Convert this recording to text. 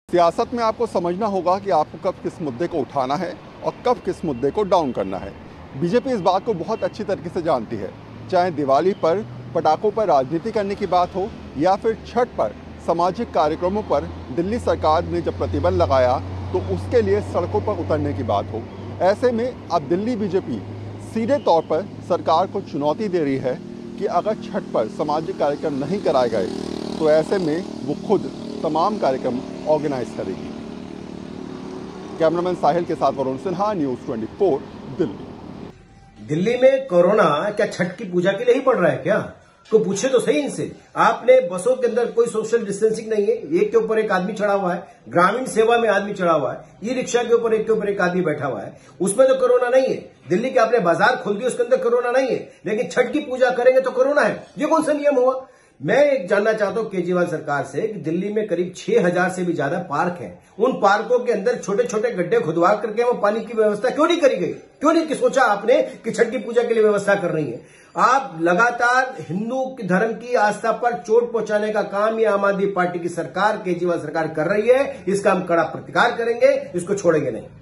सियासत में आपको समझना होगा कि आपको कब किस मुद्दे को उठाना है और कब किस मुद्दे को डाउन करना है। बीजेपी इस बात को बहुत अच्छी तरीके से जानती है। चाहे दिवाली पर पटाखों पर राजनीति करने की बात हो या फिर छठ पर सामाजिक कार्यक्रमों पर दिल्ली सरकार ने जब प्रतिबंध लगाया तो उसके लिए सड़कों पर उतरने की बात हो। ऐसे में अब दिल्ली बीजेपी सीधे तौर पर सरकार को चुनौती दे रही है कि अगर छठ पर सामाजिक कार्यक्रम नहीं कराए गए तो ऐसे में वो खुद तमाम कार्यक्रम ऑर्गेनाइज करेगी। कैमरामैन साहिल के साथ वरुण सिन्हा, न्यूज़ 24 दिल्ली। दिल्ली में कोरोना क्या छठ की पूजा के लिए ही पड़ रहा है क्या? तो पूछे तो सही इनसे। आपने बसों के अंदर कोई सोशल डिस्टेंसिंग नहीं है, एक के ऊपर एक आदमी चढ़ा हुआ है, ग्रामीण सेवा में आदमी चढ़ा हुआ है, ई रिक्शा के ऊपर एक आदमी बैठा हुआ है, उसमें तो कोरोना नहीं है। दिल्ली के आपने बाजार खोल दिए, उसके अंदर कोरोना नहीं है, लेकिन छठ की पूजा करेंगे तो कोरोना है। ये कौन सा नियम हुआ? मैं एक जानना चाहता हूं केजरीवाल सरकार से कि दिल्ली में करीब 6000 से भी ज्यादा पार्क हैं। उन पार्कों के अंदर छोटे छोटे गड्ढे खुदवा करके वो पानी की व्यवस्था क्यों नहीं करी गई? क्यों नहीं सोचा आपने कि छठ की पूजा के लिए व्यवस्था कर रही है? आप लगातार हिंदू धर्म की आस्था पर चोट पहुंचाने का काम ये आम आदमी पार्टी की सरकार, केजरीवाल सरकार कर रही है। इसका हम कड़ा प्रतिकार करेंगे, इसको छोड़ेंगे नहीं।